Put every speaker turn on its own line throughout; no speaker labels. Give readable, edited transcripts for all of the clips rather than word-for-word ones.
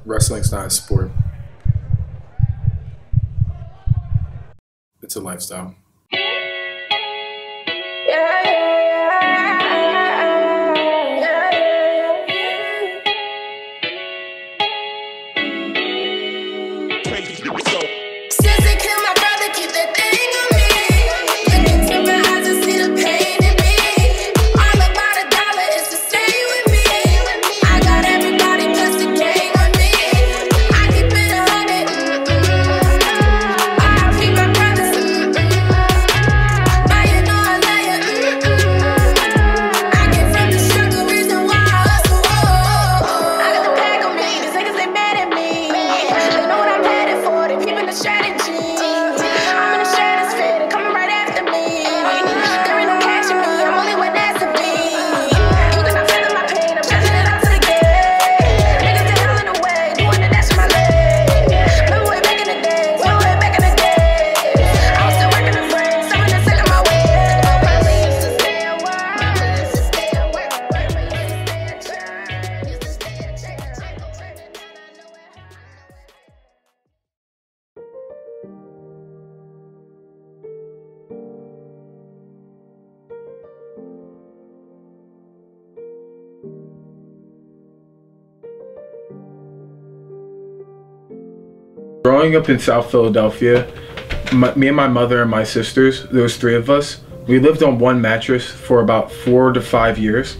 Wrestling's not a sport. It's a lifestyle. Growing up in South Philadelphia, me and my mother and my sisters, there was 3 of us, we lived on one mattress for about 4 to 5 years.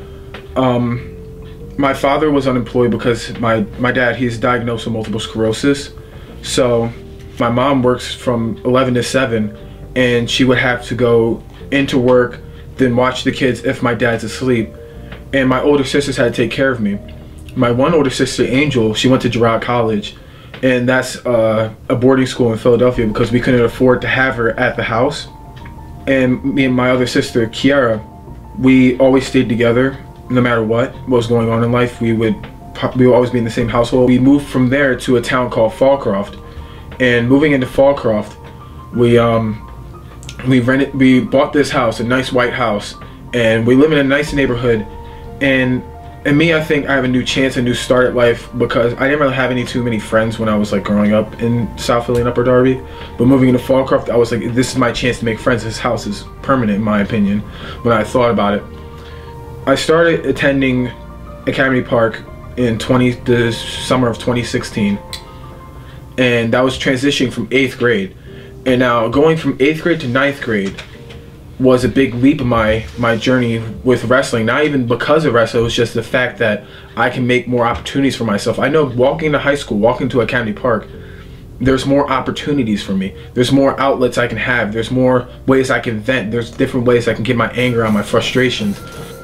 My father was unemployed because my dad, he's diagnosed with multiple sclerosis. So my mom works from 11 to 7 and she would have to go into work, then watch the kids if my dad's asleep. And my older sisters had to take care of me. My one older sister, Angel, she went to Girard College. And that's a boarding school in Philadelphia because we couldn't afford to have her at the house. And me and my other sister, Kiara, we always stayed together no matter what was going on in life. We would always be in the same household. We moved from there to a town called Fallcroft. And moving into Fallcroft, we bought this house, a nice white house, and we live in a nice neighborhood. And me, I think I have a new chance, a new start at life because I didn't really have too many friends when I was like growing up in South Philly and Upper Darby. But moving into Fallcroft, I was like, this is my chance to make friends. This house is permanent in my opinion when I thought about it. I started attending Academy Park in the summer of 2016. And that was transitioning from 8th grade. And now going from 8th grade to 9th grade was a big leap in my journey with wrestling. Not even because of wrestling, it was just the fact that I can make more opportunities for myself. I know walking to high school, walking to Academy Park, there's more opportunities for me. There's more outlets I can have. There's more ways I can vent. There's different ways I can get my anger out, my frustrations.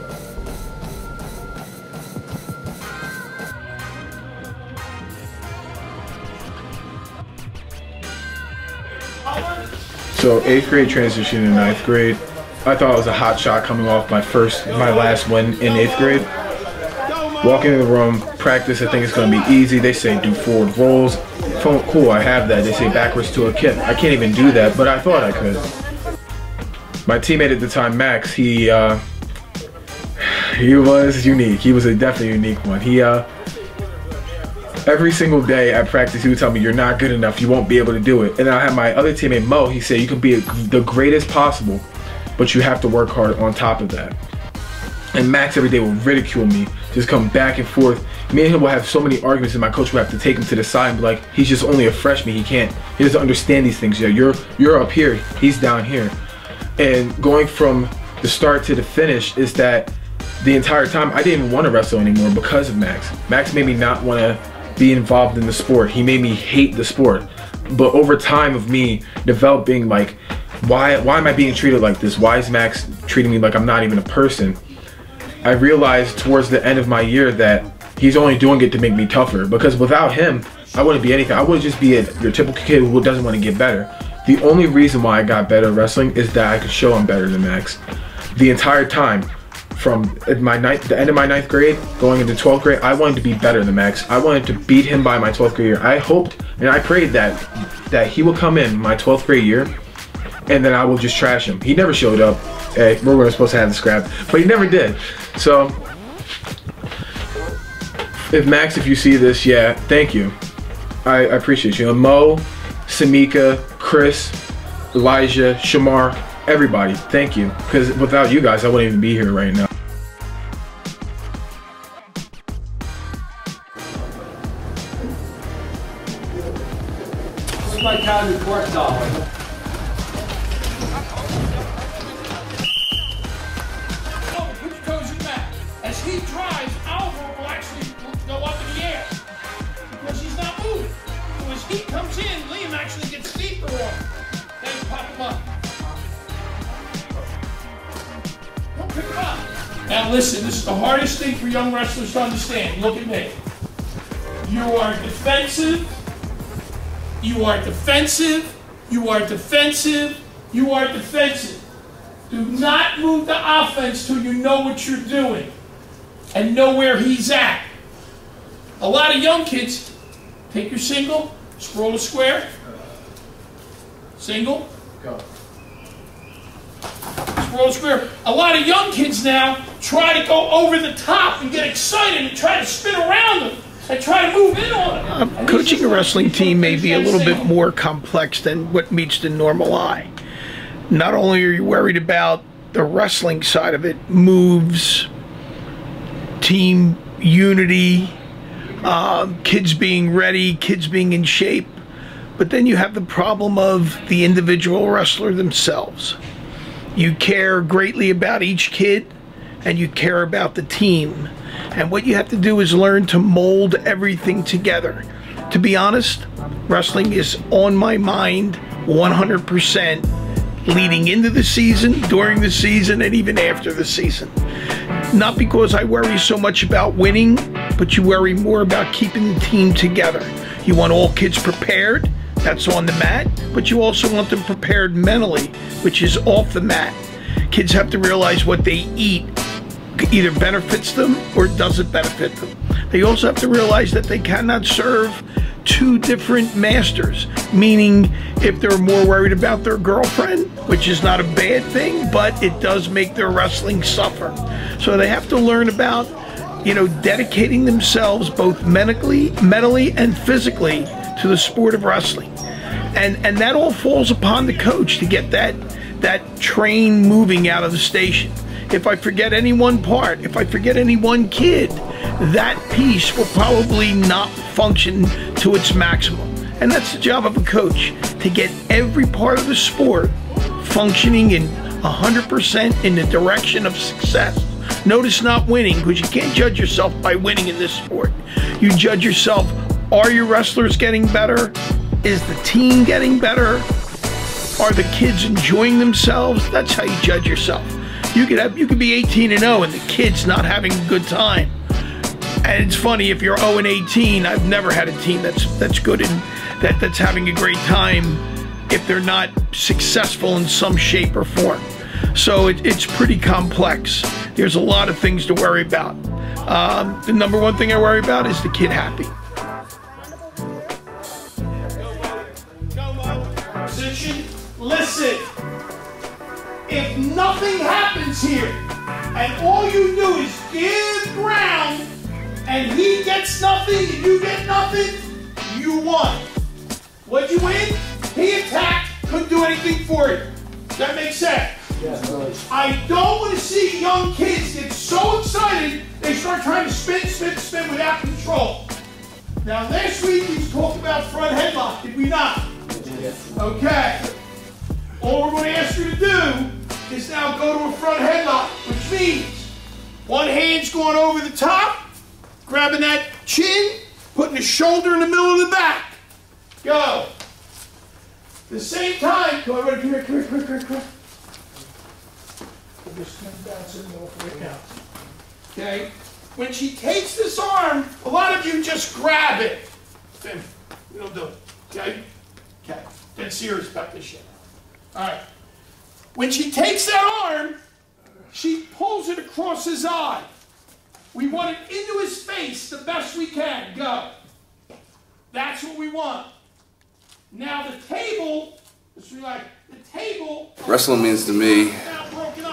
So 8th grade transition to 9th grade. I thought I was a hot shot coming off my last win in 8th grade. Walking in the room, practice, I think it's gonna be easy. They say do forward rolls. Cool, I have that. They say backwards to a kick. I can't even do that, but I thought I could. My teammate at the time, Max, he was unique. He was a definitely unique one. Every single day at practice, he would tell me, you're not good enough, you won't be able to do it. And I had my other teammate, Mo, he said, you can be the greatest possible, but you have to work hard on top of that. And Max every day will ridicule me, just come back and forth. Me and him will have so many arguments and my coach would have to take him to the side and be like, he's just only a freshman, he doesn't understand these things yet. You're up here, he's down here. And going from the start to the finish is that the entire time I didn't even want to wrestle anymore because of Max. Max made me not want to be involved in the sport. He made me hate the sport. But over time of me developing like, why am I being treated like this? Why is Max treating me like I'm not even a person? I realized towards the end of my year that he's only doing it to make me tougher, because without him, I wouldn't be anything. I would just be your typical kid who doesn't want to get better. The only reason why I got better at wrestling is that I could show I'm better than Max. The entire time, from the end of my 9th grade, going into 12th grade, I wanted to be better than Max. I wanted to beat him by my 12th grade year. I hoped and I prayed that he would come in my 12th grade year and then I will just trash him. He never showed up. Hey, we were supposed to have the scrap, but he never did. So if Max, if you see this, yeah, thank you. I appreciate you. And Mo, Samika, Chris, Elijah, Shamar, everybody, thank you. Because without you guys, I wouldn't even be here right now.
This is my Academy Court dollar.
As he drives, Alvaro will actually go up in the air because he's not moving. So as he comes in, Liam actually gets deeper on him. Then pop him up. Don't pick him up. Now listen, this is the hardest thing for young wrestlers to understand. Look at me. You are defensive. You are defensive. You are defensive. You are defensive. Do not move the offense till you know what you're doing and know where he's at. A lot of young kids, take your single, scroll to square, single, go. Scroll to square. A lot of young kids now try to go over the top and get excited and try to spin around them and try to move in on them.
Coaching a wrestling team may be a little bit more complex than what meets the normal eye. Not only are you worried about the wrestling side of it, moves, team unity, kids being ready, kids being in shape, but then you have the problem of the individual wrestler themselves. You care greatly about each kid and you care about the team. And what you have to do is learn to mold everything together. To be honest, wrestling is on my mind 100%. Leading into the season, during the season, and even after the season. Not because I worry so much about winning, but you worry more about keeping the team together. You want all kids prepared, that's on the mat, but you also want them prepared mentally, which is off the mat. Kids have to realize what they eat either benefits them or doesn't benefit them. They also have to realize that they cannot serve two different masters, meaning if they're more worried about their girlfriend, which is not a bad thing, but it does make their wrestling suffer. So they have to learn about, you know, dedicating themselves both mentally and physically to the sport of wrestling. And that all falls upon the coach to get that train moving out of the station. If I forget any one part, if I forget any one kid, that piece will probably not function to its maximum. And that's the job of a coach, to get every part of the sport functioning in 100% in the direction of success. Notice not winning, because you can't judge yourself by winning in this sport. You judge yourself, are your wrestlers getting better? Is the team getting better? Are the kids enjoying themselves? That's how you judge yourself. You could be 18-0 and the kid's not having a good time. And it's funny, if you're 0-18, I've never had a team that's good and that's having a great time if they're not successful in some shape or form. So it's pretty complex. There's a lot of things to worry about. The number one thing I worry about is the kid happy.
Position, listen. If nothing happens here, and all you do is give ground, and he gets nothing, and you get nothing, you won. What'd you win? He attacked, couldn't do anything for you. Does that make sense? Yes. I don't want to see young kids get so excited, they start trying to spin without control. Now, last week we talked about front headlock, did we not? Yes. Okay. All we're going to ask you to do is now go to a front headlock, which means one hand's going over the top, grabbing that chin, putting the shoulder in the middle of the back. Go. At the same time, come on, come here. We'll just come down to the middle right now. Okay? When she takes this arm, a lot of you just grab it. Finn, we don't do it. Okay? Okay. Get serious about this shit. All right. When she takes that arm, she pulls it across his eye. We want it into his face the best we can. Go. That's what we want. Now the table, the table.
Wrestling means to me,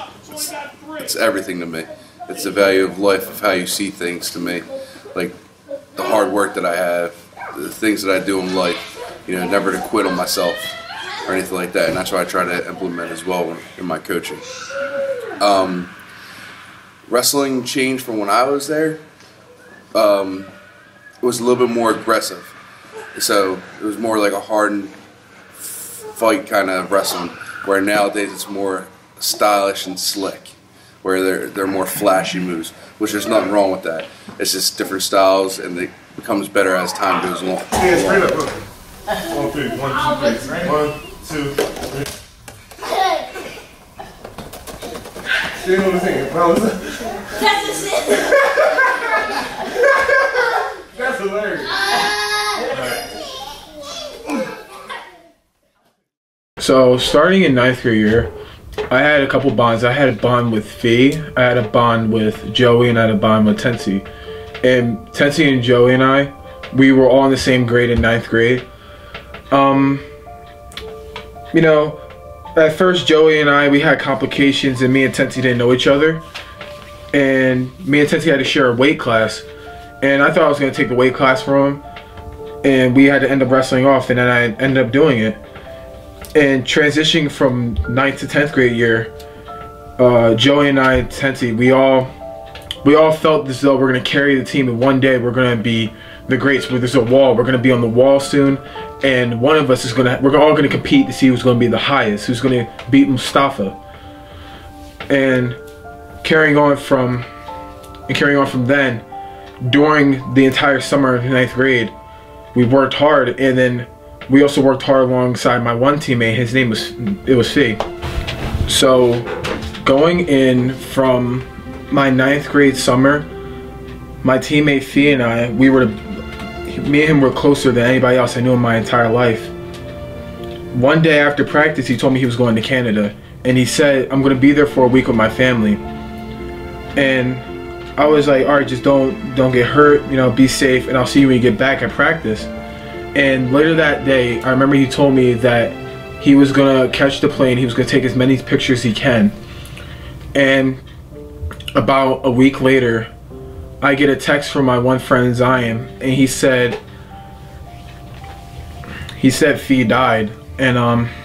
it's everything to me. It's the value of life, of how you see things to me. Like, the hard work that I have, the things that I do in life, you know, never to quit on myself or anything like that. And that's what I try to implement as well in my coaching. Wrestling changed from when I was there. It was a little bit more aggressive. So it was more like a hardened fight kind of wrestling, where nowadays it's more stylish and slick, where they're more flashy moves, which there's nothing wrong with that. It's just different styles, and it becomes better as time goes along.
Yeah, straight up, look. 1, 3, 1, 2, 3. 1, 2, 3. See what I'm saying? That's hilarious.
So starting in 9th grade year, I had a couple bonds. I had a bond with Fee, I had a bond with Joey, and I had a bond with Tensi. And Tensi and Joey and I, we were all in the same grade in 9th grade. You know, at first Joey and I, we had complications, and me and Tensi didn't know each other. And me and Tensi had to share a weight class. And I thought I was going to take the weight class from him. And we had to end up wrestling off, and then I ended up doing it. And transitioning from 9th to 10th grade year, Joey and I, Tensi, we all felt as though we're gonna carry the team, and one day we're gonna be the greats. Where there's a wall, we're gonna be on the wall soon, and one of us is we're all gonna compete to see who's gonna be the highest, who's gonna beat Mustafa. And carrying on from then, during the entire summer of 9th grade, we worked hard, and then we also worked hard alongside my one teammate. His name was Fee. So going in from my 9th grade summer, my teammate Fee and I, me and him were closer than anybody else I knew in my entire life. One day after practice, he told me he was going to Canada, and he said, I'm gonna be there for a week with my family. And I was like, all right, just don't get hurt, you know, be safe, and I'll see you when you get back at practice. And later that day, I remember he told me that he was gonna catch the plane, he was gonna take as many pictures as he can. And about a week later, I get a text from my one friend Zion, and he said Fee died. And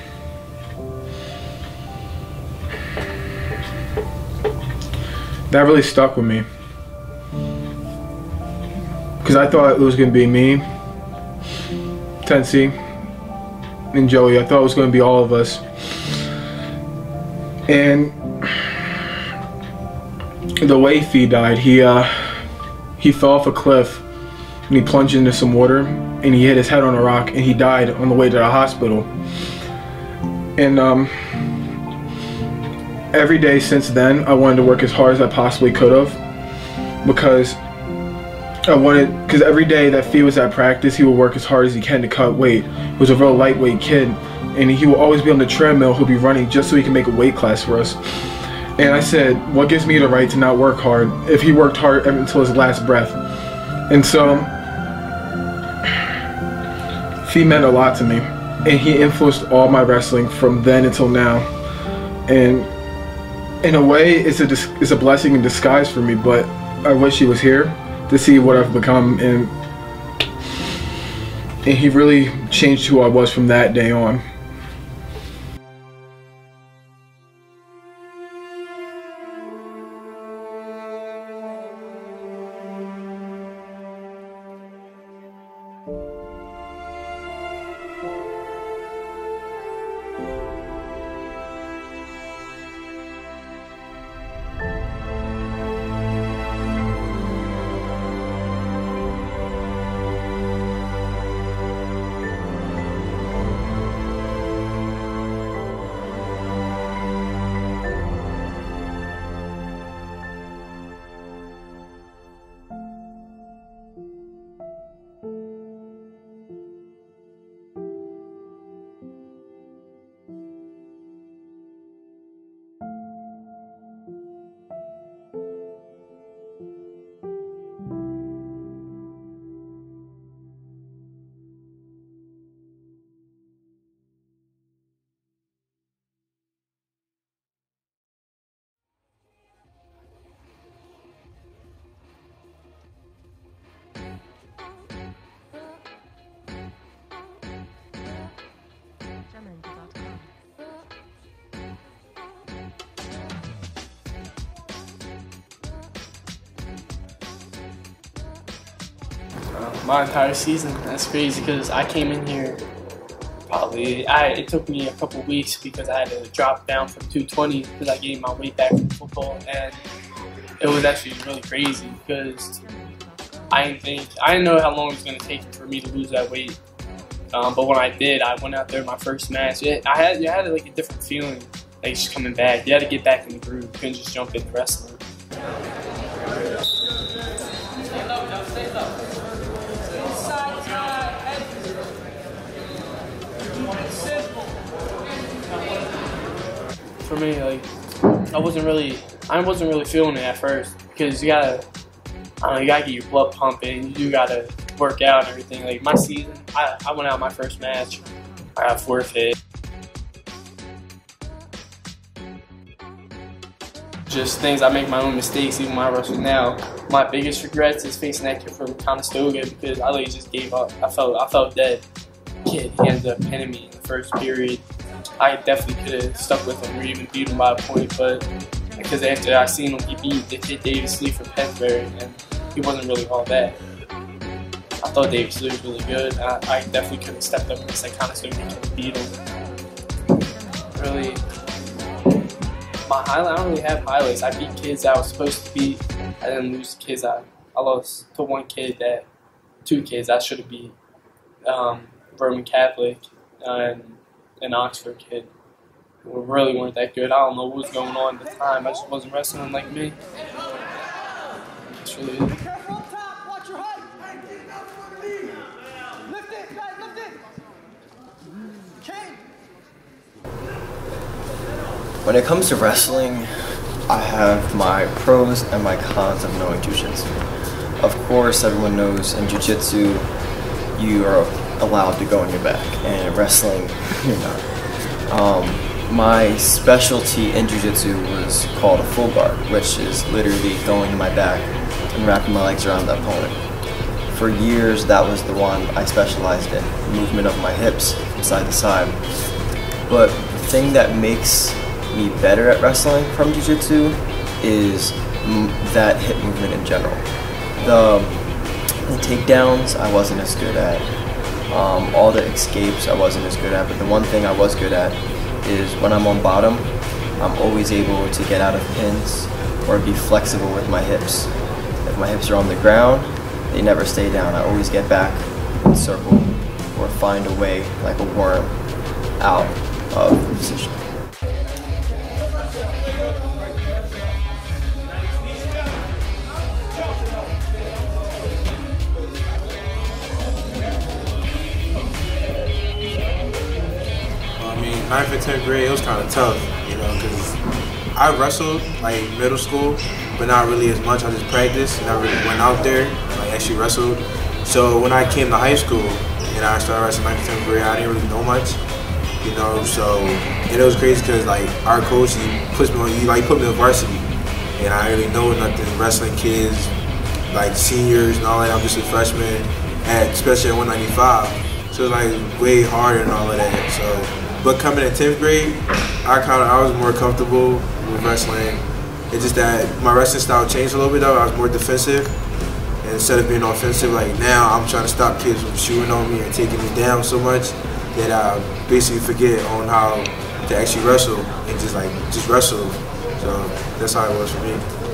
that really stuck with me, because I thought it was gonna be me, Tensi, and Joey. I thought it was going to be all of us. And the way Fee died, he fell off a cliff, and he plunged into some water, and he hit his head on a rock, and he died on the way to the hospital. And every day since then, I wanted to work as hard as I possibly could have, because every day that Fee was at practice, he would work as hard as he can to cut weight. He was a real lightweight kid, and he would always be on the treadmill. He'll be running just so he can make a weight class for us. And I said, what gives me the right to not work hard if he worked hard until his last breath? And so Fee meant a lot to me, and he influenced all my wrestling from then until now. And in a way, it's a blessing in disguise for me, but I wish he was here to see what I've become, and he really changed who I was from that day on.
My entire season. That's crazy because I came in here it took me a couple weeks because I had to drop down from 220 because I gained my weight back from football, and it was actually really crazy because I didn't know how long it was going to take for me to lose that weight. But when I did, I went out there my first match. You had like a different feeling, like just coming back. You had to get back in the groove. You couldn't just jump into wrestling. For me, like I wasn't really feeling it at first because you gotta get your blood pumping. You gotta work out and everything. Like my season, I went out my first match, I got forfeit. Just things, I make my own mistakes even when I wrestle now. My biggest regrets is facing that kid from Conestoga because I just gave up. I felt dead. Kid, he ended up pinning me in the first period. I definitely could have stuck with him or even beat him by a point, but because after I seen him, he beat the kid Davis Lee from Pennsbury, and he wasn't really all that. I thought Davis Lee was really good. I definitely could have stepped up against that Conestoga and beat him. Really, I don't really have highlights. I beat kids I was supposed to beat. I didn't lose kids. I lost to two kids I should have beat. Roman Catholic and an Oxford kid who really weren't that good. I don't know what was going on at the time. I just wasn't wrestling like me. That's really it.
Careful up top, watch your height. Lift it, guys, lift it. Chain.
When it comes to wrestling, I have my pros and my cons of knowing jiu-jitsu. Of course, everyone knows in jiu-jitsu, you are allowed to go on your back, and in wrestling, you're not. My specialty in jiu-jitsu was called a full guard, which is literally going to my back and wrapping my legs around the opponent. For years, that was the one I specialized in, movement of my hips from side to side. But the thing that makes me better at wrestling from jiu-jitsu is that hip movement in general. The takedowns I wasn't as good at. All the escapes I wasn't as good at, but the one thing I was good at is when I'm on bottom, I'm always able to get out of pins or be flexible with my hips. If my hips are on the ground, they never stay down. I always get back and circle or find a way like a worm out of the position.
Ninth and 10th grade, it was kind of tough, you know, because I wrestled like middle school, but not really as much. I just practiced, never really went out there, like actually wrestled. So when I came to high school and I started wrestling 9th and 10th grade, I didn't really know much, you know. So and it was crazy because like our coach, he put me on varsity, and I didn't really know nothing. Wrestling kids, like seniors and all that. I'm just a freshman especially at 195, so it was like way harder and all of that. So. But coming in 10th grade, I was more comfortable with wrestling. It's just that my wrestling style changed a little bit though. I was more defensive. And instead of being offensive, like now I'm trying to stop kids from shooting on me and taking me down so much that I basically forget on how to actually wrestle and just wrestle. So that's how it was for me.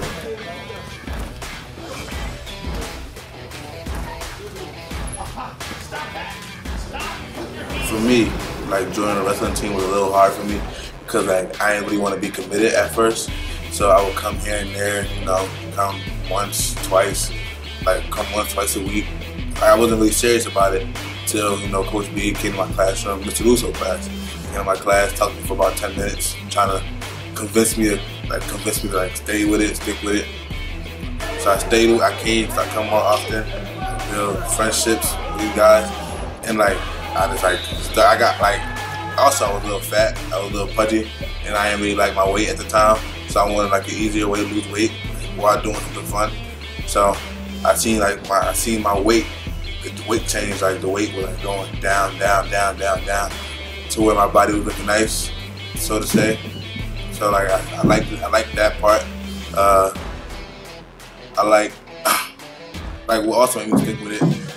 For me, like joining a wrestling team was a little hard for me because like I didn't really want to be committed at first. So I would come here and there, you know, come once, twice a week. I wasn't really serious about it till, you know, Coach B came to my classroom, Mr. Russo class. He came to my class, talked to me for about 10 minutes, trying to convince me to stay with it, stick with it. So I stayed, I came, so I come more often, build friendships with you guys, and like, I was a little fat, I was a little pudgy, and I didn't really like my weight at the time, so I wanted like an easier way to lose weight while doing something fun. So I seen my weight, the weight change, like the weight was like going down, to where my body was looking nice, so to say. So like I like that part. I like what also made me stick with it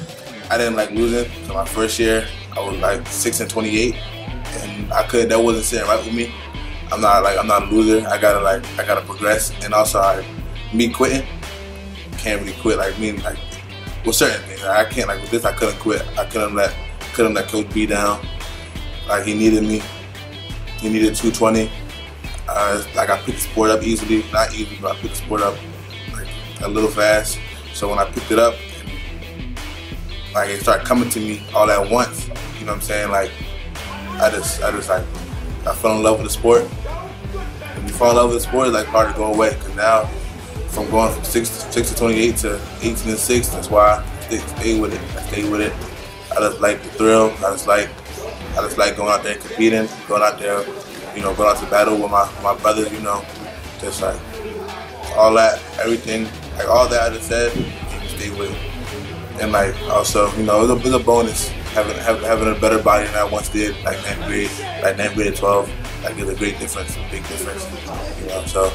I didn't like losing. So my first year, I was like 6-28, and that wasn't sitting right with me. I'm not a loser. I gotta progress, and also me quitting, can't really quit. Like with certain things, I can't, like with this, I couldn't quit. I couldn't let Coach B down. Like he needed me. He needed 220. Like I picked the sport up easily, not easily, but I picked the sport up like a little fast. So when I picked it up, like it started coming to me all at once. You know what I'm saying? Like I fell in love with the sport. When you fall in love with the sport, it's like hard to go away. Cause now, from going from 6-28 to 18-6, that's why I stay with it. I stay with it. I just like the thrill. I just like going out there and competing, going out there, you know, going out to battle with my brothers. You know, just like all that, everything, like all that I just said, stay with it. And like also, you know, it was a bonus having a better body than I once did, like 9th grade to 12. Like it's a great difference, a big difference. You know, so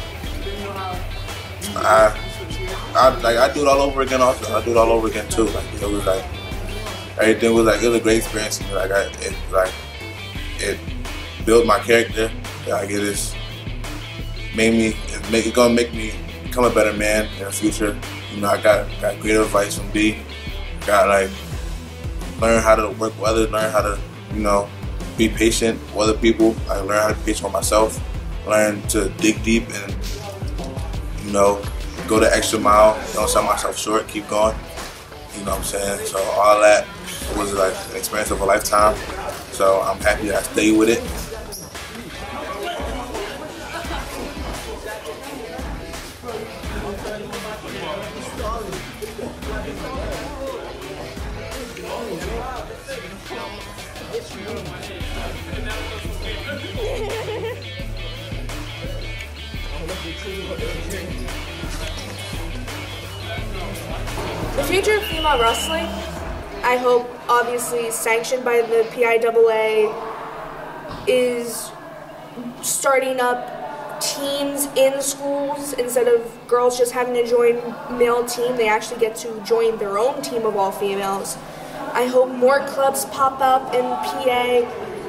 I do it all over again. Also, I do it all over again too. Like it was like everything was like it was a great experience. You know, it built my character. Like it's gonna make me become a better man in the future. You know, I got great advice from B. Got like learn how to work with others, learn how to, you know, be patient with other people. I learn how to be patient with myself, learn to dig deep and, you know, go the extra mile, don't sell myself short, keep going. You know what I'm saying? So all that was like an experience of a lifetime. So I'm happy that I stayed with it.
The future of female wrestling, I hope, obviously sanctioned by the PIAA, is starting up teams in schools. Instead of girls just having to join male team, they actually get to join their own team of all females. I hope more clubs pop up in PA.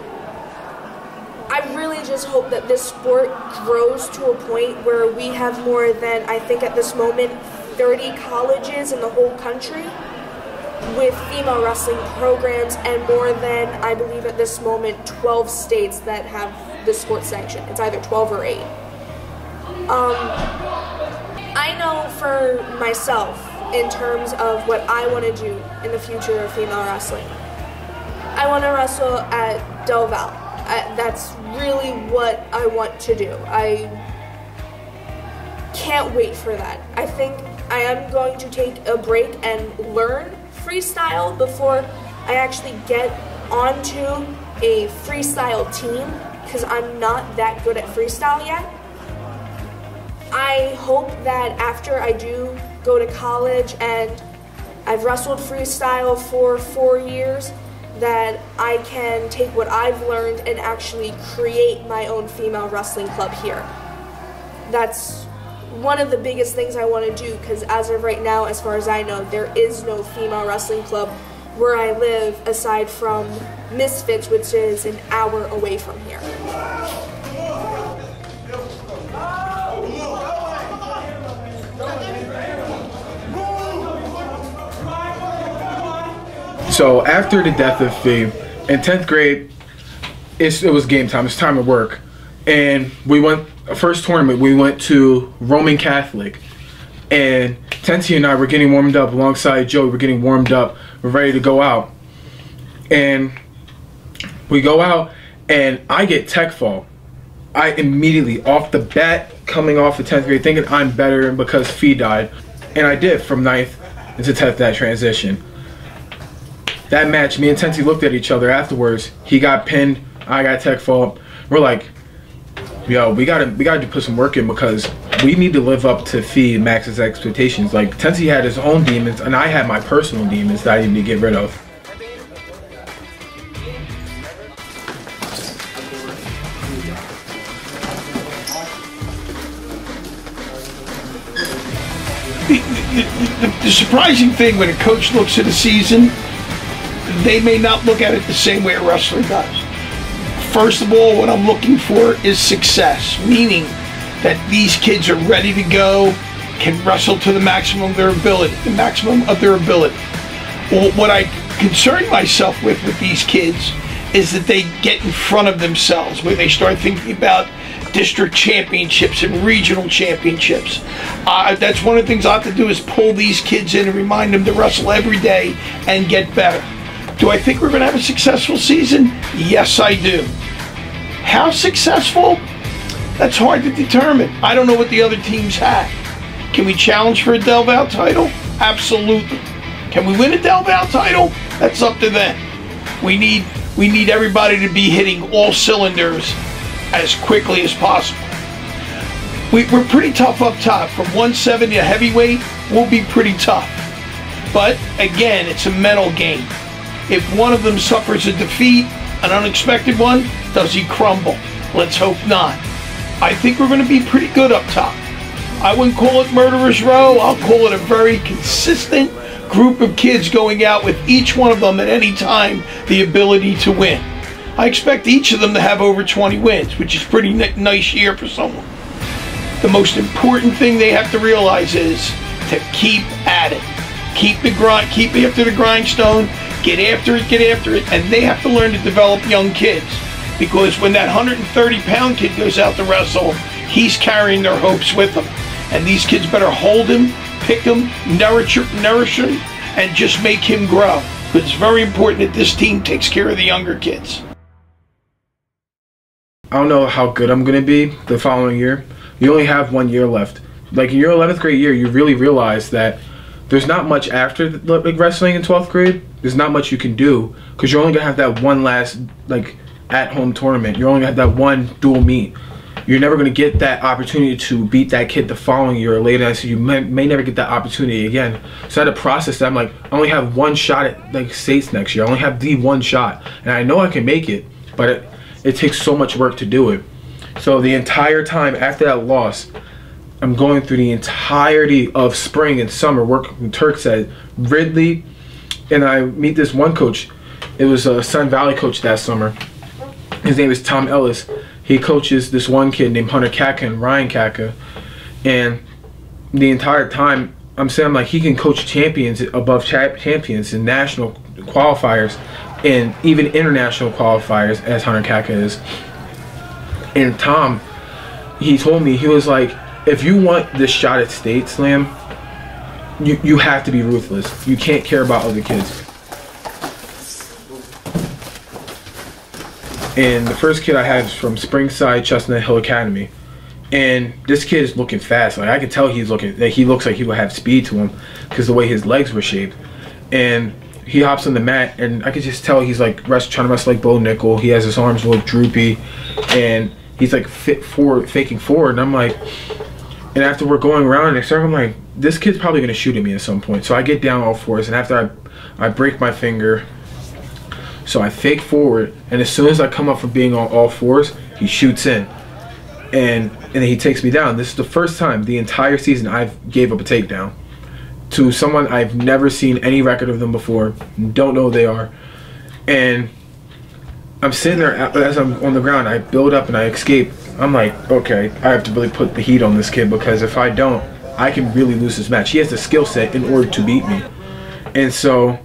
I really just hope that this sport grows to a point where we have more than, I think at this moment, 30 colleges in the whole country with female wrestling programs, and more than, I believe at this moment, 12 states that have the sport sanction. It's either 12 or 8. I know for myself, in terms of what I want to do in the future of female wrestling, I want to wrestle at Del Val. That's really what I want to do. I can't wait for that. I think I am going to take a break and learn freestyle before I actually get onto a freestyle team, because I'm not that good at freestyle yet. I hope that after I do go to college and I've wrestled freestyle for 4 years, that I can take what I've learned and actually create my own female wrestling club here. That's one of the biggest things I want to do, because as of right now, as far as I know, there is no female wrestling club where I live aside from Misfits, which is an hour away from here.
So after the death of Fee, in 10th grade, it was game time. It's time to work. And we went, first tournament, we went to Roman Catholic. And Tenty and I were getting warmed up alongside Joe. We're getting warmed up. We're ready to go out. And we go out, and I get tech fall. I immediately, off the bat, coming off of 10th grade, thinking I'm better because Fee died. And I did from 9th into 10th, that transition. That match, me and Tenty looked at each other afterwards. He got pinned, I got tech fall. We're like, yo, we gotta put some work in, because we need to live up to Fee and Max's expectations. Like, Tenty had his own demons, and I had my personal demons that I need to get rid of.
The surprising thing when a coach looks at a season they may not look at it the same way a wrestler does. First of all, what I'm looking for is success, meaning that these kids are ready to go, can wrestle to the maximum of their ability, Well, what I concern myself with these kids is that they get in front of themselves, where they start thinking about district championships and regional championships. That's one of the things I have to do, is pull these kids in and remind them to wrestle every day and get better. Do I think we're going to have a successful season? Yes, I do. How successful? That's hard to determine. I don't know what the other teams have. Can we challenge for a Del Val title? Absolutely. Can we win a Del Val title? That's up to them. We need everybody to be hitting all cylinders as quickly as possible. We're pretty tough up top. From 170 to heavyweight, we'll be pretty tough. But again, it's a mental game. If one of them suffers a defeat, an unexpected one, does he crumble? Let's hope not. I think we're going to be pretty good up top. I wouldn't call it Murderer's Row. I'll call it a very consistent group of kids going out with each one of them at any time the ability to win. I expect each of them to have over 20 wins, which is pretty nice year for someone. The most important thing they have to realize is to keep at it. Keep the grind, keep after the grindstone, get after it, and they have to learn to develop young kids. Because when that 130-pound kid goes out to wrestle, he's carrying their hopes with him. And these kids better hold him, pick him, nourish him, and just make him grow. But it's very important that this team takes care of the younger kids.
I don't know how good I'm going to be the following year. You only have 1 year left. Like in your 11th grade year, you really realize that there's not much after like wrestling in 12th grade. There's not much you can do because you're only going to have that one last like at-home tournament. You're only going to have that one dual meet. You're never going to get that opportunity to beat that kid the following year or later. So you may never get that opportunity again. So I had to process that. I'm like, I only have one shot at like states next year. I only have the one shot. And I know I can make it, but it takes so much work to do it. So the entire time after that loss, I'm going through the entirety of spring and summer working with Turks at Ridley. And I meet this one coach. It was a Sun Valley coach that summer. His name is Tom Ellis. He coaches this one kid named Hunter Kaka and Ryan Kaka. And the entire time, I'm saying, like, he can coach champions above champions in national qualifiers and even international qualifiers, as Hunter Kaka is. And Tom, he told me, he was like, if you want this shot at State Slam, you have to be ruthless. You can't care about other kids. And the first kid I had is from Springside Chestnut Hill Academy. And this kid is looking fast. Like I can tell he's looking, like he looks like he will have speed to him because the way his legs were shaped. And he hops on the mat and I could just tell he's like trying to wrestle like Bo Nickel. He has his arms a little droopy and he's like faking forward. And I'm like, and after we're going around in a circle, I'm like, this kid's probably gonna shoot at me at some point. So I get down all fours and after I break my finger, so I fake forward, and as soon as I come up from being on all fours, he shoots in. And then he takes me down. This is the first time the entire season I've gave up a takedown to someone I've never seen any record of them before, don't know who they are. And I'm sitting there as I'm on the ground, I build up and I escape. I'm like, okay, I have to really put the heat on this kid because if I don't, I can really lose this match. He has the skill set in order to beat me. And so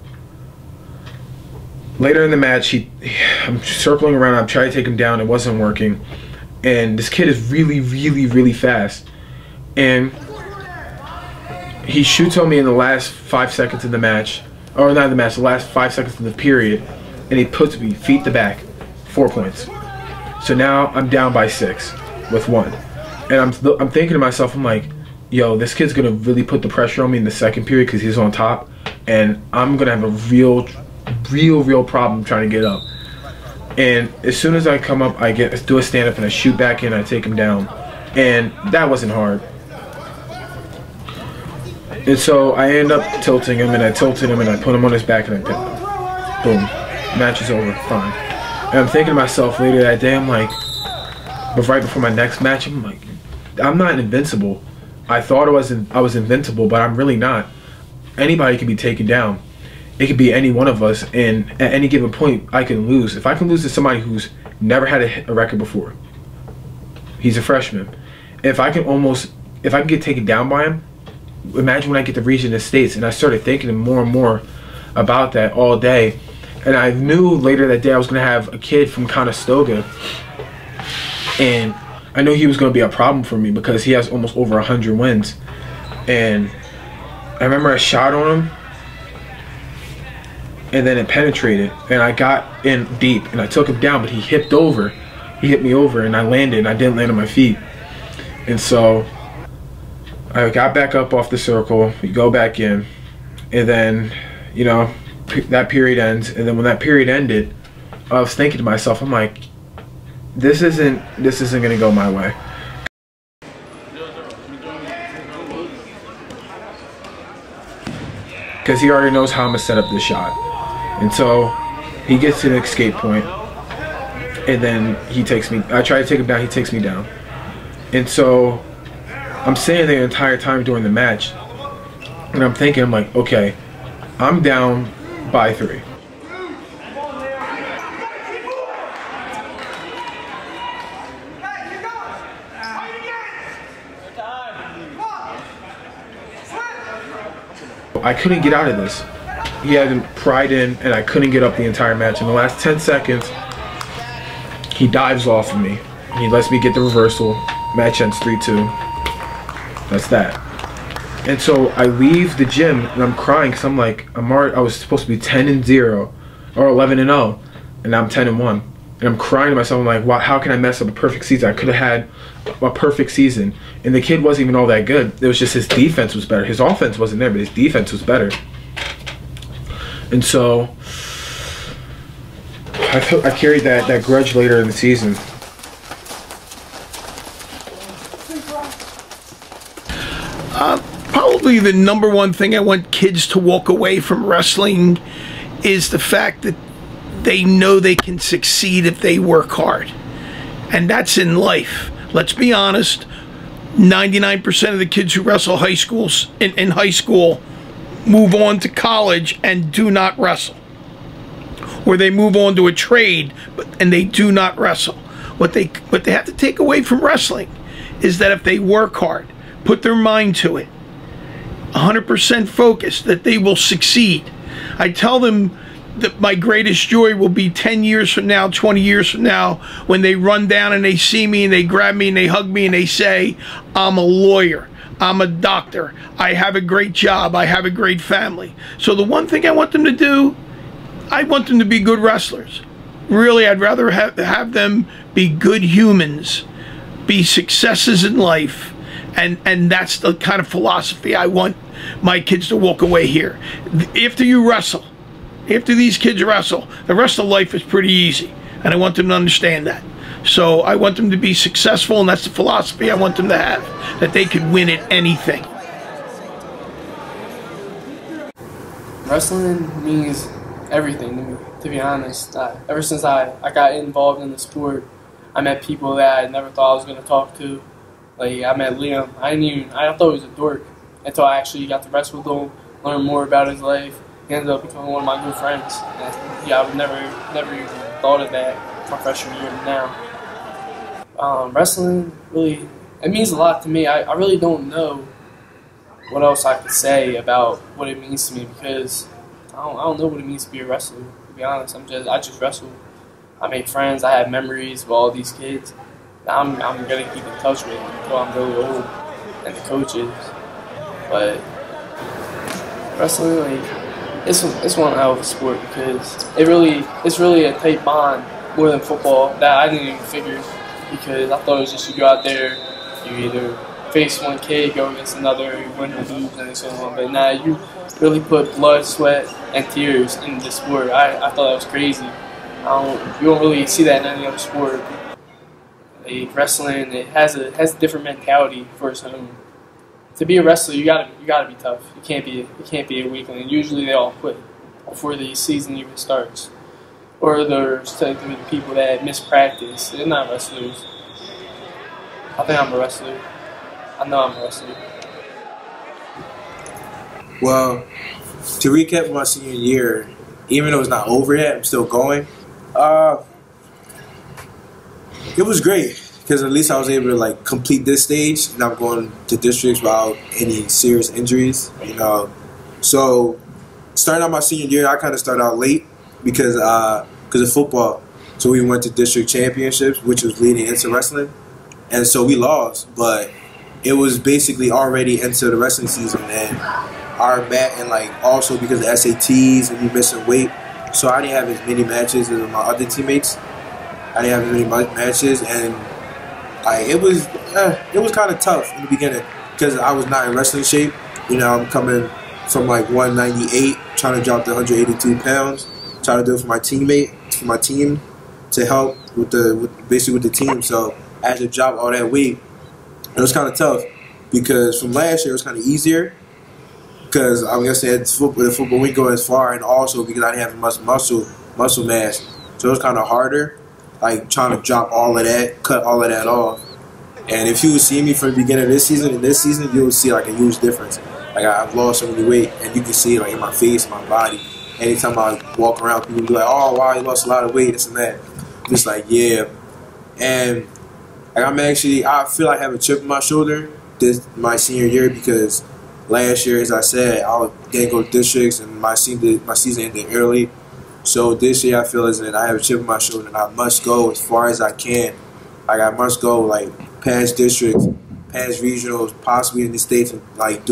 later in the match, I'm circling around. I'm trying to take him down. It wasn't working. And this kid is really, really, really fast. And he shoots on me in the last 5 seconds of the match. Or not the match, the last 5 seconds of the period. And he puts me feet to back. 4 points. So now I'm down by 6 with 1. And I'm thinking to myself, I'm like, yo, this kid's going to really put the pressure on me in the second period because he's on top. And I'm going to have a real problem trying to get up. And as soon as I come up, I do a stand up and I shoot back in, I take him down. And that wasn't hard. And so I end up tilting him and I tilted him and I put him on his back and I pinned him. Boom. Match is over. Fine. And I'm thinking to myself later that day, I'm like, but right before my next match, I'm like, I'm not invincible. I thought I was invincible, but I'm really not. Anybody can be taken down. it could be any one of us, and at any given point, I can lose. If I can lose to somebody who's never had a record before, he's a freshman. If I can get taken down by him, imagine when I get to region of states. And I started thinking more and more about that all day. And I knew later that day I was going to have a kid from Conestoga, and I knew he was going to be a problem for me because he has almost over 100 wins. And I remember I shot on him, and then it penetrated, and I got in deep, and I took him down, but he hit me over, and I landed, and I didn't land on my feet. And so I got back up off the circle, we go back in, and then, you know, that period ends. And then when that period ended, I was thinking to myself, I'm like, this isn't gonna go my way. Because he already knows how I'm gonna set up this shot. And so he gets to the escape point, and then he takes me, I try to take him down, he takes me down. And so I'm sitting there the entire time during the match, and I'm thinking, I'm like, okay, I'm down by 3. I couldn't get out of this. He had him pried in, and I couldn't get up the entire match. In the last 10 seconds, he dives off of me. He lets me get the reversal. Match ends 3-2. That's that. And so I leave the gym, and I'm crying because I'm like, I was supposed to be 10-0 or 11-0, and now I'm 10-1. And I'm crying to myself. I'm like, wow, how can I mess up a perfect season? I could have had a perfect season. And the kid wasn't even all that good. It was just his defense was better. His offense wasn't there, but his defense was better. And so I carried that grudge later in the season.
Probably the #1 thing I want kids to walk away from wrestling is the fact that they know they can succeed if they work hard. And that's in life. Let's be honest, 99% of the kids who wrestle in high school move on to college and do not wrestle. Or they move on to a trade and they do not wrestle. What they have to take away from wrestling is that if they work hard, put their mind to it, 100% focused, that they will succeed. I tell them that my greatest joy will be 10 years from now, 20 years from now, when they run down and they see me and they grab me and they hug me and they say, I'm a lawyer, I'm a doctor, I have a great job, I have a great family. So the one thing I want them to do, I want them to be good wrestlers. Really, I'd rather have them be good humans, be successes in life, and that's the kind of philosophy I want my kids to walk away here. After you wrestle, after these kids wrestle, the rest of life is pretty easy, and I want them to understand that. So I want them to be successful, and that's the philosophy I want them to have, that they could win at anything.
Wrestling means everything to me, to be honest. Ever since I got involved in the sport, I met people that I never thought I was going to talk to. Like, I met Liam. I thought he was a dork until I actually got to wrestle with him, learn more about his life. He ended up becoming one of my good friends. And yeah, I would never even thought of that my freshman year to now. Wrestling, really, it means a lot to me. I really don't know what else I could say about what it means to me, because I don't know what it means to be a wrestler, to be honest. I just wrestle. I make friends. I have memories with all these kids that I'm going to keep in touch with until I'm really old, and the coaches. But wrestling, like, it's one hell of a sport, because it's really a tight bond more than football that I didn't even figure, because I thought it was just you go out there, you either face one kid, go against another, you win or lose, and so on. But now you really put blood, sweat, and tears in the sport. I thought that was crazy. You don't really see that in any other sport. Like, wrestling, it has a different mentality for its own. To be a wrestler, you gotta be tough. You can't be a weakling. Usually they all quit before the season even starts, or there's the people that miss practice. They're not wrestlers. I think I'm a wrestler. I know I'm a wrestler.
Well, to recap my senior year, even though it's not over yet, I'm still going. It was great because at least I was able to like complete this stage, and I'm going to districts without any serious injuries. You know, so starting out my senior year, I kind of started out late because of football. So we went to district championships, which was leading into wrestling, and so we lost, but it was basically already into the wrestling season, and our mat, and like also because of SATs and me missing weight, so I didn't have as many matches as my other teammates. I didn't have as many matches, and it was kind of tough in the beginning because I was not in wrestling shape. You know, I'm coming from like 198, trying to drop to 182 pounds, trying to do it for my team to help with the team. So I had to drop all that weight. It was kind of tough because from last year it was kind of easier because I guess the football wouldn't go as far, and also because I didn't have much muscle mass, so it was kind of harder. Like trying to drop all of that, cut all of that off. And if you would see me from the beginning of this season and this season, you would see like a huge difference. Like I've lost so many weight, and you can see it like in my face, my body. Anytime I walk around, people be like, "Oh wow, you lost a lot of weight, this and that." Just like yeah, and like I feel like I have a chip on my shoulder this my senior year because last year, as I said, I didn't go to districts, and my season ended early. So this year I feel as if I have a chip on my shoulder and I must go as far as I can. Like I must go like past districts, past regionals, possibly in the states, and like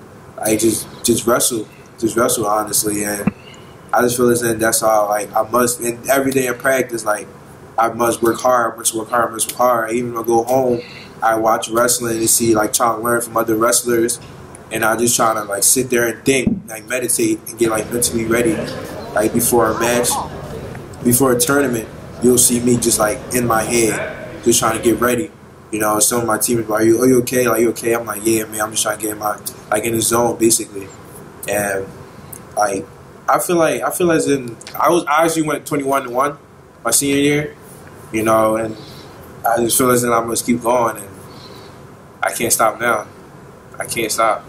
just wrestle honestly. And I just feel as if that's all. Like I must, and every day in practice, like I must work hard, must work hard. Even when I go home, I watch wrestling and see like trying to learn from other wrestlers, and I just try to like sit there and think, like meditate and get like mentally ready. Like before a match, before a tournament, you'll see me just like in my head, just trying to get ready. You know, some of my teammates are like, "Are you okay? Like, you okay?" I'm like, "Yeah, man. I'm just trying to get in the zone, basically." And like, I feel as in I actually went 21-1 my senior year. You know, and I just feel as in I must keep going, and I can't stop now. I can't stop.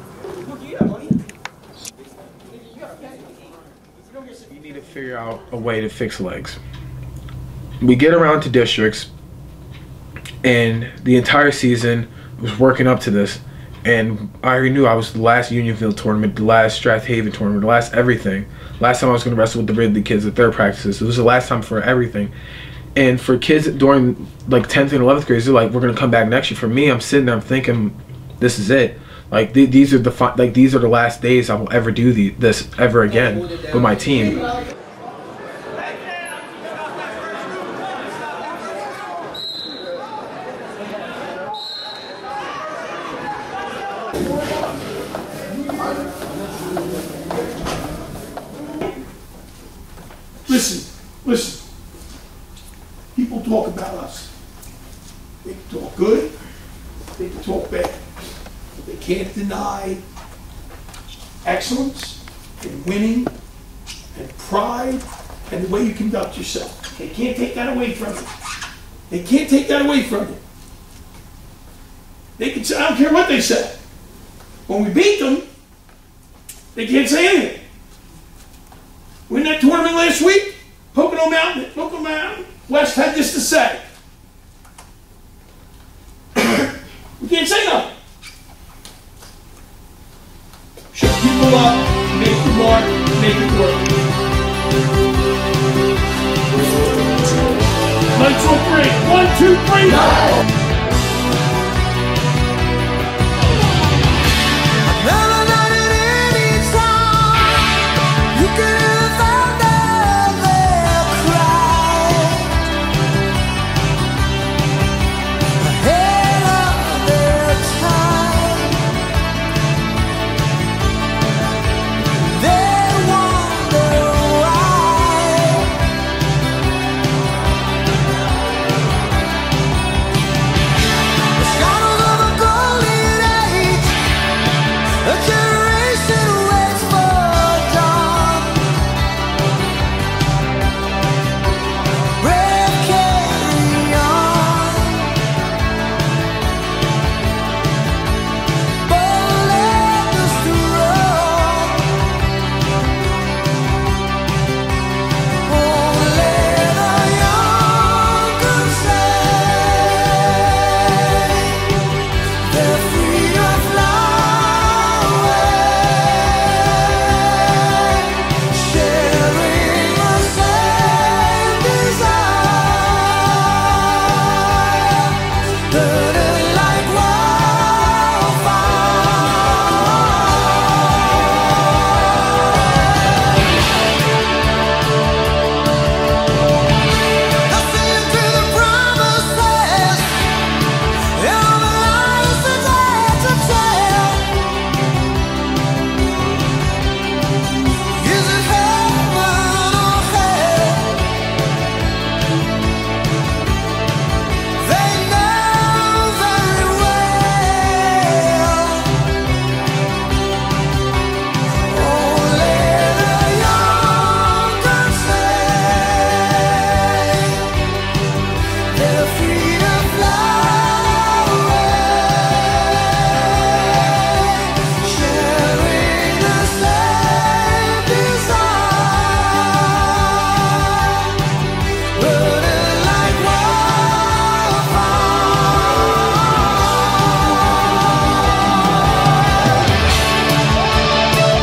You need to figure out a way to fix legs. We get around to districts, and the entire season was working up to this, and I already knew I was the last Unionville tournament, the last Strathaven tournament, the last everything. Last time I was going to wrestle with the Ridley kids at their practices. It was the last time for everything. And for kids during like 10th and 11th grades, they're like, "We're going to come back next year." For me, I'm sitting there, I'm thinking, this is it. Like these are the last days I will ever do this ever again with my team.
Listen. People talk about us. They can talk good, they can talk bad. They can't deny excellence and winning and pride and the way you conduct yourself. They can't take that away from you. They can't take that away from you. They can say, I don't care what they say. When we beat them, they can't say anything. We were in that tournament last week, Pocono Mountain, West had this to say. We can't say nothing. Shut people up, make the mark, make it work. Lights on 3. 1, 2, 3.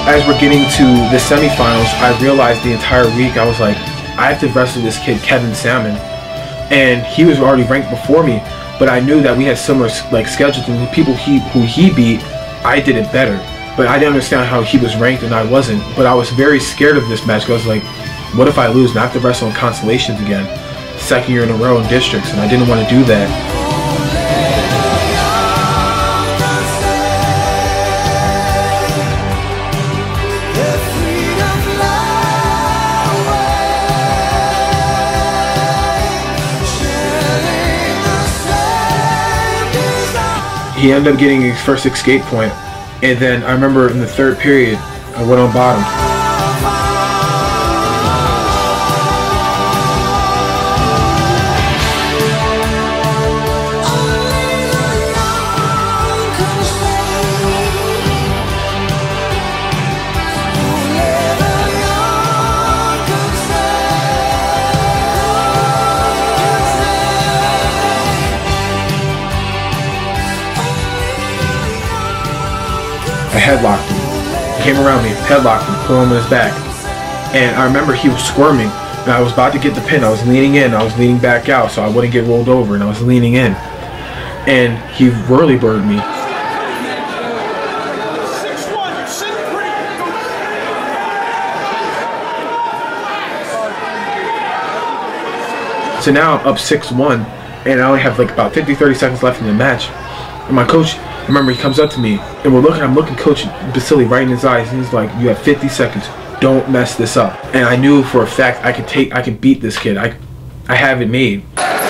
as we're getting to the semifinals, I realized the entire week, I was like, I have to wrestle this kid, Kevin Salmon. And he was already ranked before me, but I knew that we had similar like schedules, and the people who he beat, I did it better. But I didn't understand how he was ranked and I wasn't. But I was very scared of this match because I was like, what if I lose and I have to wrestle in constellations again? Second year in a row in districts, and I didn't want to do that. He ended up getting his first escape point, and then I remember in the third period, I went on bottom. I headlocked him. He came around me, headlocked him, put him on his back. And I remember he was squirming, and I was about to get the pin. I was leaning in, I was leaning back out so I wouldn't get rolled over, and I was leaning in. And he whirly birded me. So now I'm up 6-1, and I only have like about 50-30 seconds left in the match. And my coach, remember, he comes up to me, and I'm looking Coach Basili right in his eyes, and he's like, you have 50 seconds, don't mess this up. And I knew for a fact I could beat this kid. I have it made.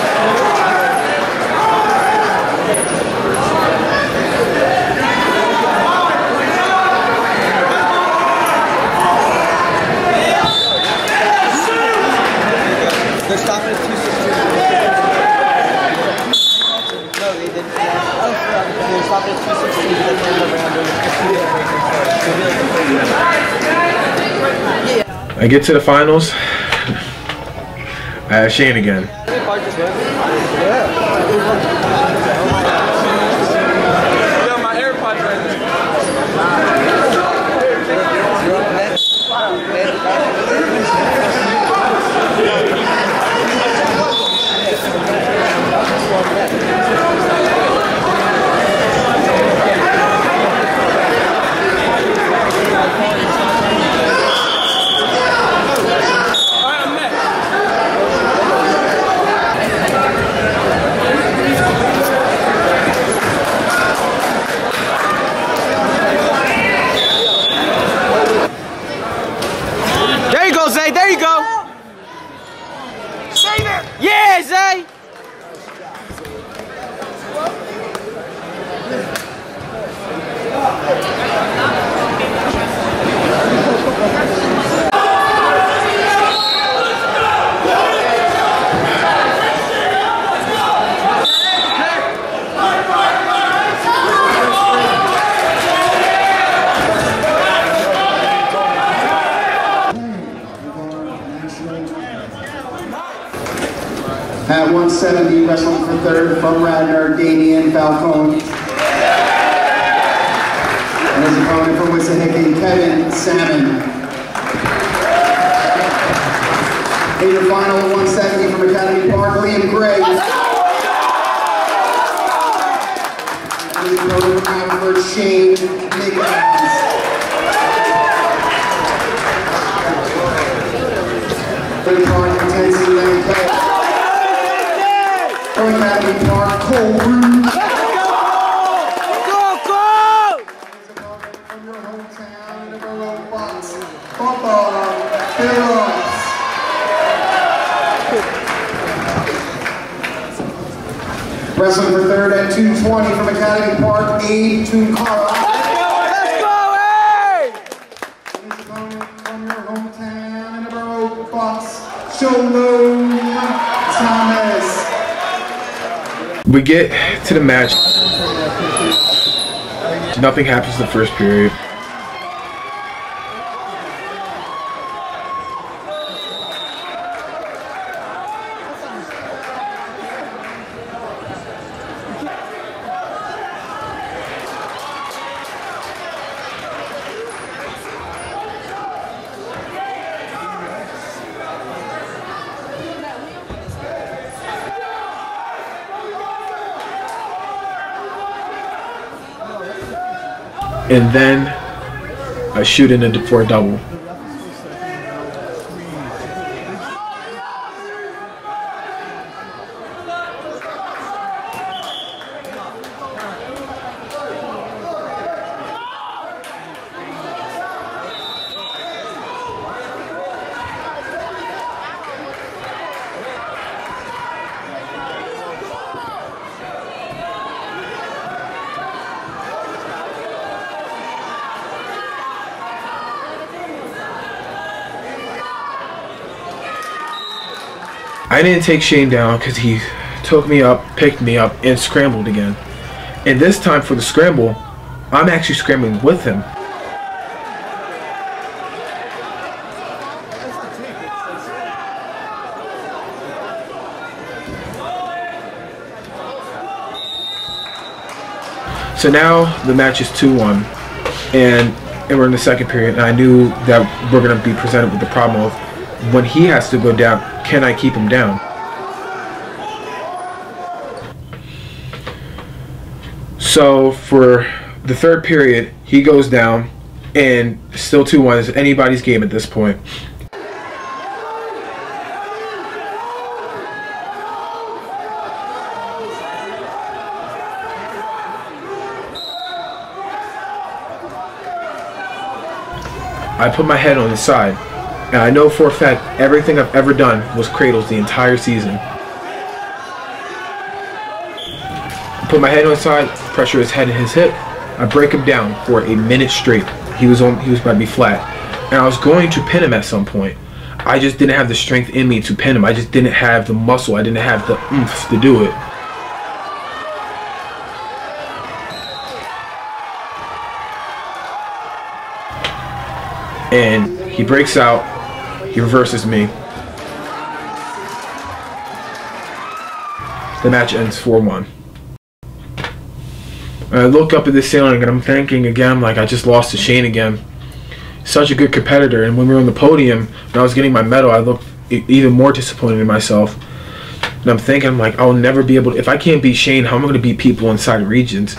I get to the finals, I have Shane again.
There you go.
Stay there.
Yeah, Zay.
At 170, wrestling for third from Radnor, Damian Falcone. And his opponent from Wissahickon, Kevin Salmon. In the final 170 from Academy Park, Liam Gray. And his opponent from Haverford, Shane Nichols. For the card, intensity, and play. Academy Park, Cole Root.
Let's go! Go, go!
From your hometown, in the road box, Bubba Phillips. Wrestling for third at 220 from Academy Park, Abe Tunkara.
Let's go, hey!
And his opponent from your hometown, in the road box, Shalom Thomas.
We get to the match. Nothing happens in the first period. and then I shoot in for a double. I didn't take Shane down because he took me up, picked me up, and scrambled again. And this time for the scramble, I'm actually scrambling with him. So now the match is 2-1, and we're in the second period, and I knew that we're going to be presented with the problem of when he has to go down, can I keep him down? So for the third period, he goes down, and still 2-1. It's anybody's game at this point. I put my head on his side, and I know for a fact everything I've ever done was cradles the entire season. I put my head on his side, pressure his head and his hip. I break him down for a minute straight. He was about to be flat, and I was going to pin him at some point. I just didn't have the strength in me to pin him. I just didn't have the muscle. I didn't have the oomph to do it. And he breaks out, he reverses me. The match ends 4-1. I look up at the ceiling and I'm thinking again, like I just lost to Shane again. Such a good competitor, and when we were on the podium and I was getting my medal, I looked even more disappointed in myself. And I'm thinking, like, I'll never be able to, if I can't beat Shane, how am I going to beat people inside regions?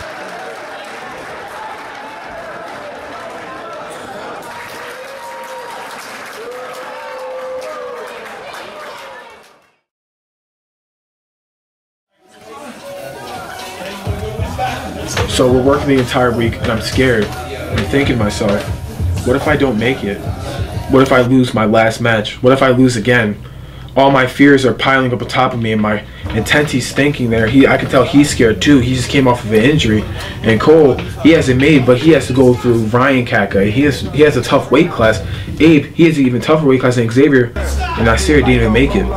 So we're working the entire week, and I'm scared. I'm thinking to myself, what if I don't make it? What if I lose my last match? What if I lose again? All my fears are piling up on top of me, and my intensity's thinking there. I can tell he's scared too. He just came off of an injury. And Cole, he hasn't made, but he has to go through Ryan Kaka. He has a tough weight class. Abe, he has an even tougher weight class than Xavier. And I didn't even make it.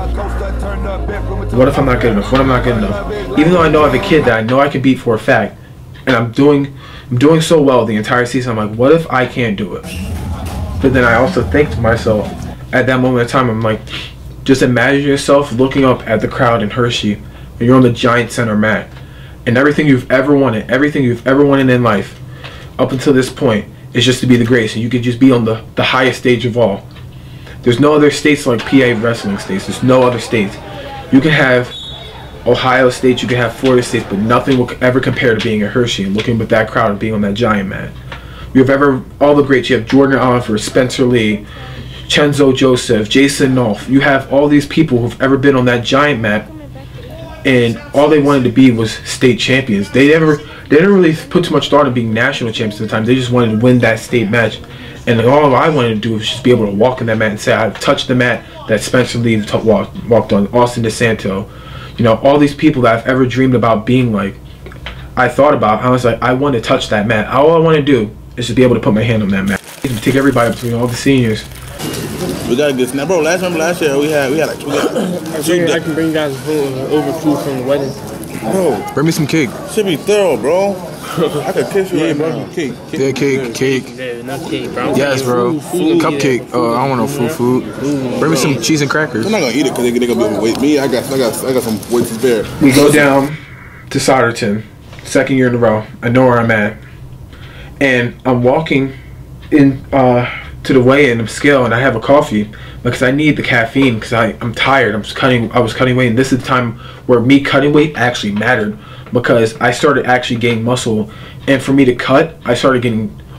What if I'm not good enough? What if I'm not good enough? Even though I know I have a kid that I know I can beat for a fact, and I'm doing so well the entire season, I'm like, what if I can't do it? But then I also think to myself, at that moment in time, I'm like, just imagine yourself looking up at the crowd in Hershey, and you're on the giant center mat, and everything you've ever wanted in life, up until this point, is just to be the greatest, and you could just be on the highest stage of all. There's no other states like PA wrestling states. There's no other states. You can have Ohio State, you can have Florida State, but nothing will ever compare to being at Hershey and looking with that crowd and being on that giant mat. You have all the greats. You have Jordan Oliver, Spencer Lee, Chenzo Joseph, Jason Nolf. You have all these people who've ever been on that giant mat, and all they wanted to be was state champions. They didn't really put too much thought in being national champions at the time. They just wanted to win that state match. And all I wanted to do was just be able to walk on that mat and say, I've touched the mat that Spencer Lee walked on, Austin DeSanto. You know, all these people that I've ever dreamed about being like, I thought about, I was like, I want to touch that mat. All I want to do is to be able to put my hand on that mat. Take everybody between all the seniors.
We got a good snap, bro. Last year we had like
I can bring you guys overproof from the wedding.
Bro,
bring me some cake.
Should be thorough, bro. I could kiss you right now.
Cake. Yeah, cake.
Yeah, not cake, bro.
Yes, bro. Cupcake. I don't want no food. Bring me some cheese and crackers.
I'm not gonna eat it because they're gonna be overweight. Me, I got some weight to spare.
We go down to Solderton, second year in a row. I know where I'm at, and I'm walking in to the weigh-in of scale, and I have a coffee because I need the caffeine because I'm tired. I was cutting weight, and this is the time where me cutting weight actually mattered because I started actually gaining muscle, and for me to cut, I started getting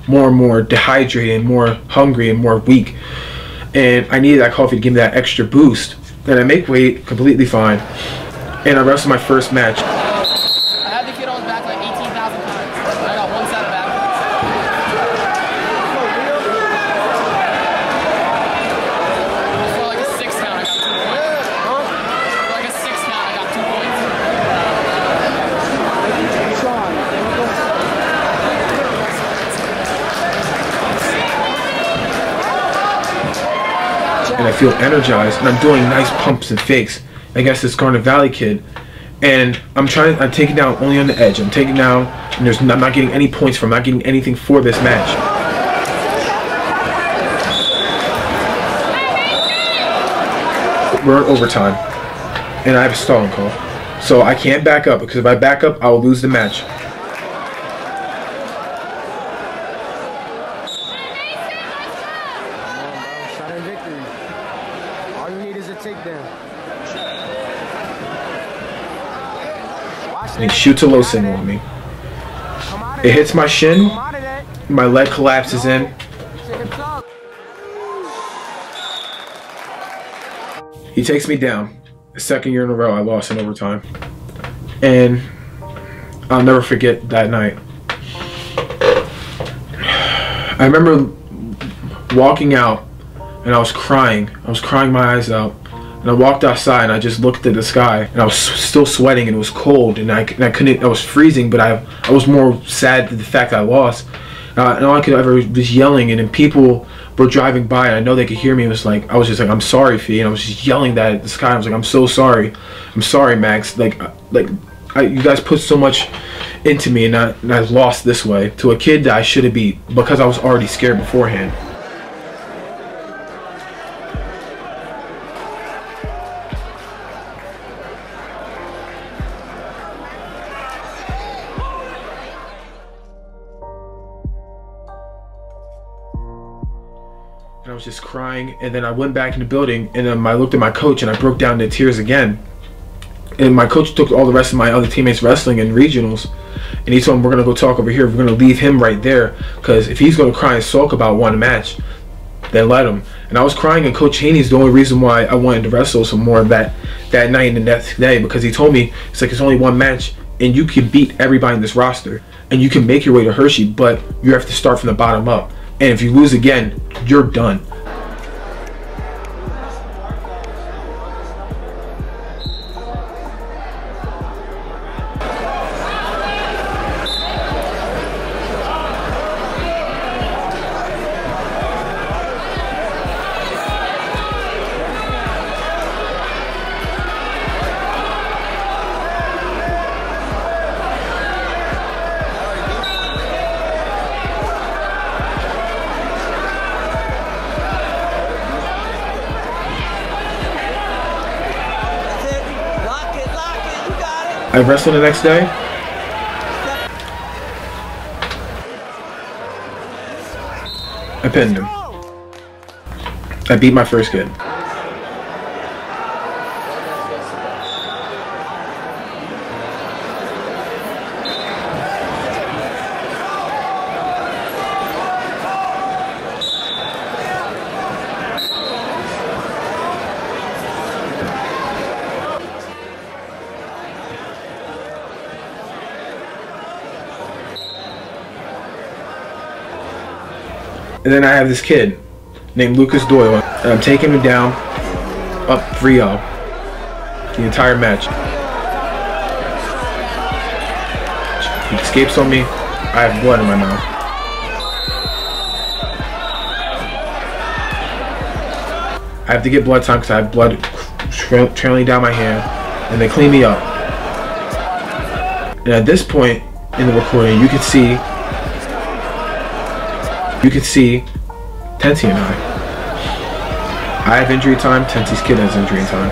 more and more dehydrated, and more hungry, and more weak. And I needed that coffee to give me that extra boost. And I make weight completely fine. And I wrestled my first match.
I had the kid on his back like 18,000 times. I got one set of back. For like a 6 count, I got 2 points. For like a 6 count, I got 2 points.
And I feel energized, and I'm doing nice pumps and fakes against this Garnet Valley kid. And I'm taking down only on the edge. I'm taking down, and I'm not getting any points from, I'm not getting anything for this match. We're in overtime, and I have a stalling call. So I can't back up, because if I back up, I will lose the match.
All you need is a takedown.
And he shoots a low single on me. It hits my shin, my leg collapses in. He takes me down. The second year in a row I lost in overtime. And I'll never forget that night. I remember walking out and I was crying. I was crying my eyes out. And I walked outside and I just looked at the sky and I was still sweating and it was cold and I was freezing, but I was more sad at the fact that I lost. And all I could ever was yelling, and then people were driving by and I know they could hear me. It was like, I was just like, I'm sorry, Fee. And I was just yelling that at the sky. I was like, I'm so sorry. I'm sorry, Max. You guys put so much into me, and I lost this way to a kid that I should have beat because I was already scared beforehand. And I was just crying, and then I went back in the building, and I looked at my coach and I broke down into tears again. And my coach took all the rest of my other teammates wrestling in regionals, and he told them, we're gonna go talk over here, we're gonna leave him right there, because if he's gonna cry and sulk about one match, then let him. And I was crying, and Coach Haney's the only reason why I wanted to wrestle some more that night and the next day, because he told me, it's like, it's only one match and you can beat everybody in this roster and you can make your way to Hershey, but you have to start from the bottom up. And if you lose again, you're done. I wrestled the next day. I pinned him. I beat my first kid. And then I have this kid named Lucas Doyle, and I'm taking him down up 3-0 the entire match. He escapes on me. I have blood in my mouth. I have to get blood time because I have blood trailing down my hand, and they clean me up. And at this point in the recording, you can see Tensi and I have injury time, Tensi's kid has injury time.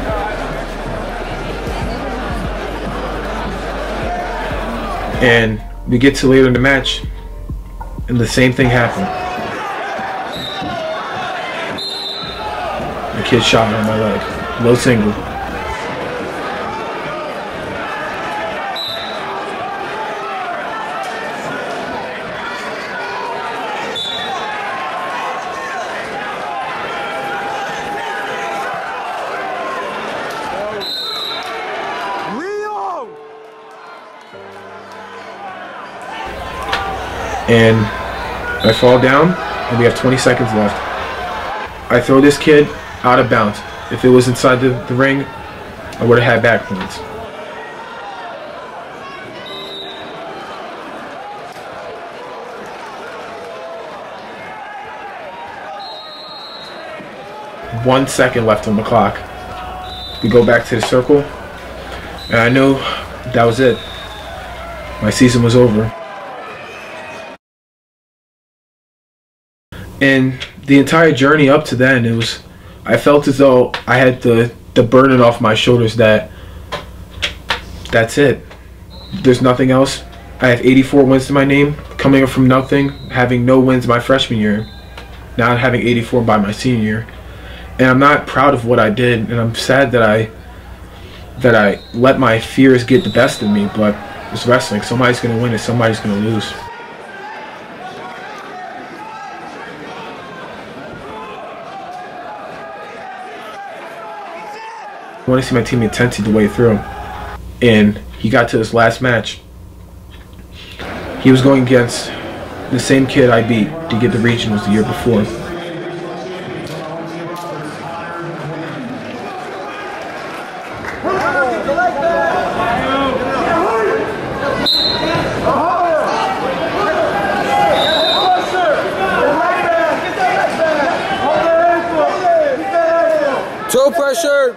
And we get to later in the match, and the same thing happened. The kid shot me on my leg, low single. And I fall down, and we have 20 seconds left. I throw this kid out of bounds. If it was inside the ring, I would have had back points. One second left on the clock. We go back to the circle, and I knew that was it. My season was over. And the entire journey up to then, I felt as though I had the burden off my shoulders that that's it. There's nothing else. I have 84 wins to my name, coming up from nothing, having no wins my freshman year, now having 84 by my senior year. And I'm not proud of what I did, and I'm sad that I let my fears get the best of me, but it's wrestling. Somebody's going to win and somebody's going to lose. I want to see my teammate Tensi the way through, and he got to his last match. He was going against the same kid I beat to get the regionals the year before.
Toe pressure.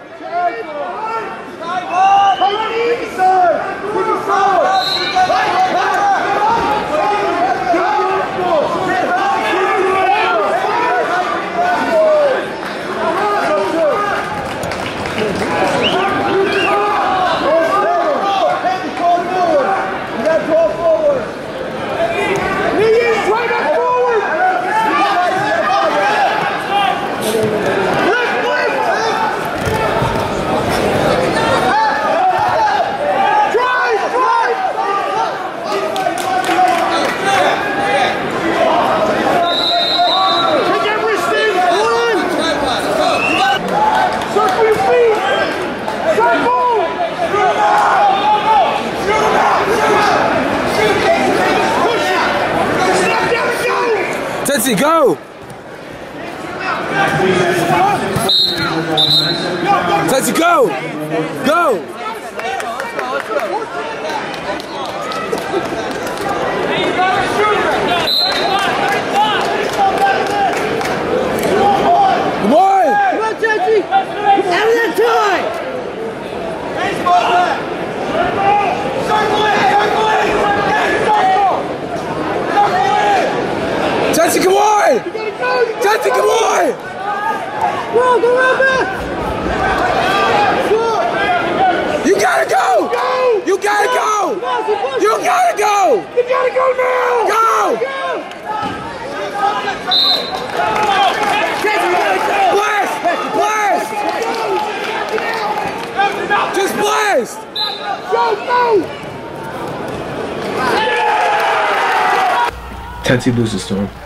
Tensi, go! Tensi, go! Go! Come on! Come on, Tensi! Out of that time! Tensi, come on! Tensi, come on! Go, go right back! You gotta go! You gotta go! You gotta go! You gotta go now! Go! Blast! Blast! Just blast! Go, go!
Tensi loses to him.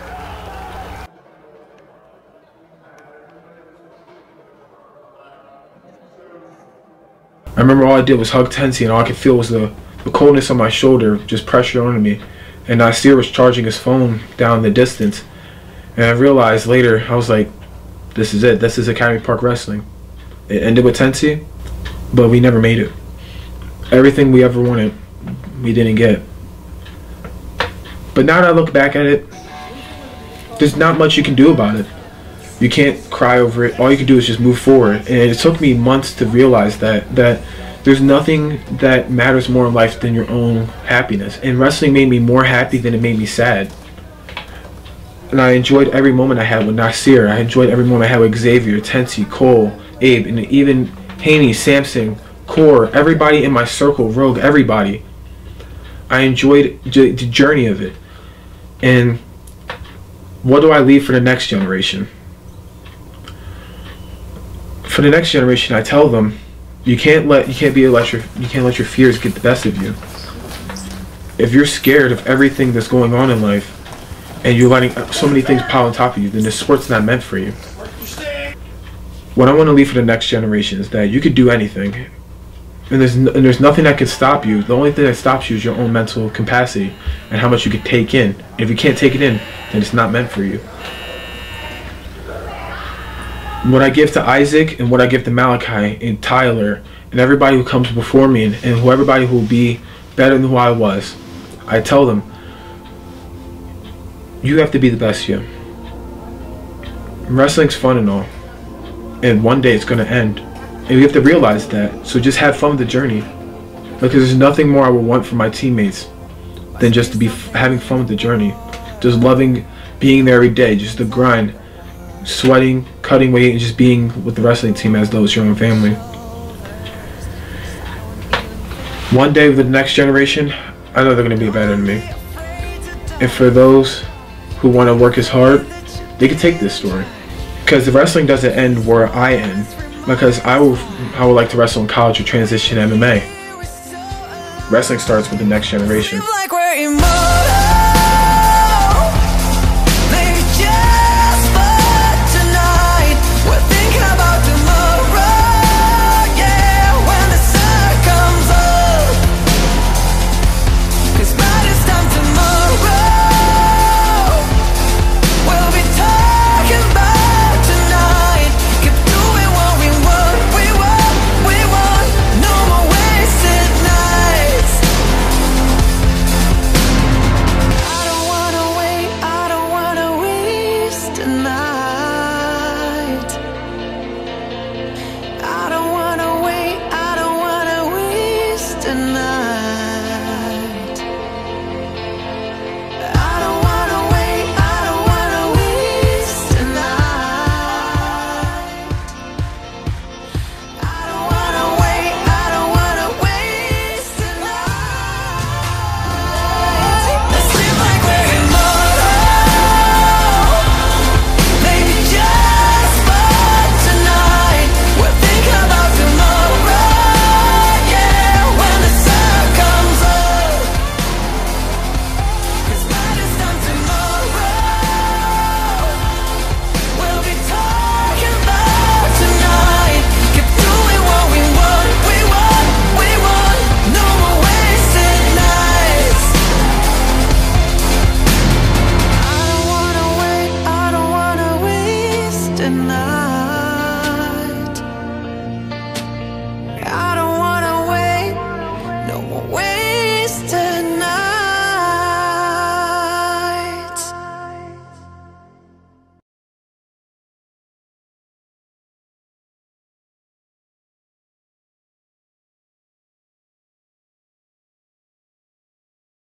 I remember all I did was hug Tensi, and all I could feel was the coldness on my shoulder, just pressure on me. And Nasir was charging his phone down the distance. And I realized later, I was like, this is it. This is Academy Park Wrestling. It ended with Tensi, but we never made it. Everything we ever wanted, we didn't get. But now that I look back at it, there's not much you can do about it. You can't cry over it. All you can do is just move forward. And it took me months to realize that there's nothing that matters more in life than your own happiness. And wrestling made me more happy than it made me sad. And I enjoyed every moment I had with Nasir. I enjoyed every moment I had with Xavier, Tensi, Cole, Abe, and even Haney, Samson, Core, everybody in my circle, Rogue, everybody. I enjoyed the journey of it. And what do I leave for the next generation? For the next generation, I tell them, you can't let your fears get the best of you. If you're scared of everything that's going on in life, and you're letting so many things pile on top of you, then this sport's not meant for you. What I want to leave for the next generation is that you could do anything. And there's nothing that can stop you. The only thing that stops you is your own mental capacity and how much you can take in. If you can't take it in, then it's not meant for you. What I give to Isaac and what I give to Malachi and Tyler and everybody who comes before me and everybody who will be better than who I was, I tell them, you have to be the best you. Wrestling's fun and all, and one day it's going to end, and you have to realize that. So just have fun with the journey, because there's nothing more I would want for my teammates than just to be having fun with the journey, just loving being there every day, just the grind, sweating, cutting weight, and just being with the wrestling team as though it's your own family. One day with the next generation, I know they're going to be better than me. And for those who want to work as hard, they can take this story. Because the wrestling doesn't end where I end. Because I would like to wrestle in college or transition to MMA. Wrestling starts with the next generation.